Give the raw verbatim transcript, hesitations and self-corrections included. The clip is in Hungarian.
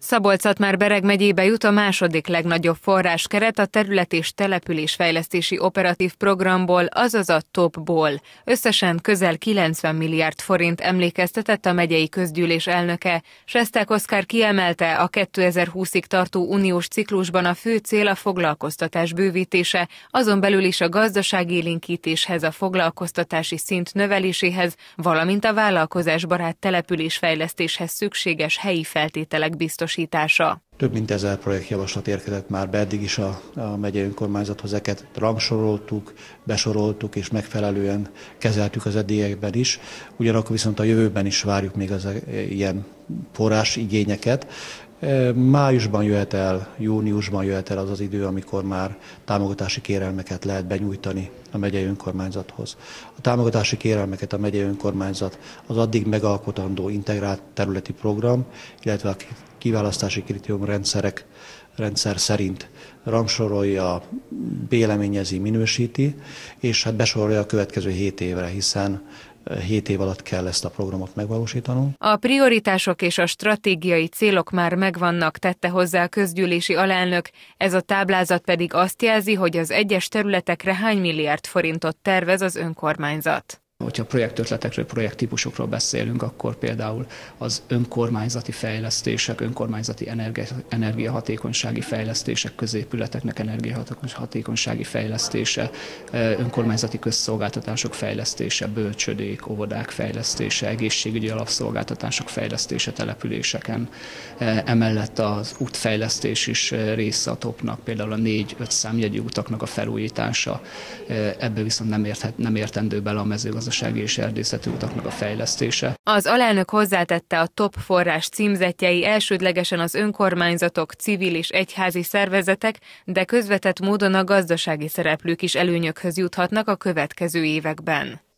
Szabolcs-Szatmár-Bereg megyébe jut a második legnagyobb forráskeret a terület- és településfejlesztési operatív programból, azaz a topból. Összesen közel kilencven milliárd forint, emlékeztetett a megyei közgyűlés elnöke. Sesták Oszkár kiemelte, a kétezer-húszig tartó uniós ciklusban a fő cél a foglalkoztatás bővítése, azon belül is a gazdaságélénkítéshez, a foglalkoztatási szint növeléséhez, valamint a vállalkozásbarát településfejlesztéshez szükséges helyi feltételek biztosításához. Több mint ezer projektjavaslat érkezett már be eddig is a, a megyei önkormányzathoz, ezeket rangsoroltuk, besoroltuk és megfelelően kezeltük az eddigiekben is. Ugyanakkor viszont a jövőben is várjuk még az ilyen forrásigényeket. Májusban jöhet el, júniusban jöhet el az az idő, amikor már támogatási kérelmeket lehet benyújtani a megyei önkormányzathoz. A támogatási kérelmeket a megyei önkormányzat az addig megalkotandó integrált területi program, illetve a kiválasztási kritériumrendszerek rendszer szerint rangsorolja, véleményezi, minősíti, és hát besorolja a következő hét évre, hiszen hét év alatt kell ezt a programot megvalósítanunk. A prioritások és a stratégiai célok már megvannak, tette hozzá a közgyűlési alelnök, ez a táblázat pedig azt jelzi, hogy az egyes területekre hány milliárd forintot tervez az önkormányzat. Hogyha projektötletekről, projekttípusokról beszélünk, akkor például az önkormányzati fejlesztések, önkormányzati energi- energiahatékonysági fejlesztések, középületeknek energiahatékonysági fejlesztése, önkormányzati közszolgáltatások fejlesztése, bölcsödék, óvodák fejlesztése, egészségügyi alapszolgáltatások fejlesztése településeken. Emellett az útfejlesztés is része a topnak, például a négy-öt számjegyű utaknak a felújítása. Ebből viszont nem, érthet, nem értendő bele a mezőgazdaság és erdészeti utaknak a fejlesztése. Az alelnök hozzátette, a top forrás címzettjei elsődlegesen az önkormányzatok, civil és egyházi szervezetek, de közvetett módon a gazdasági szereplők is előnyökhöz juthatnak a következő években.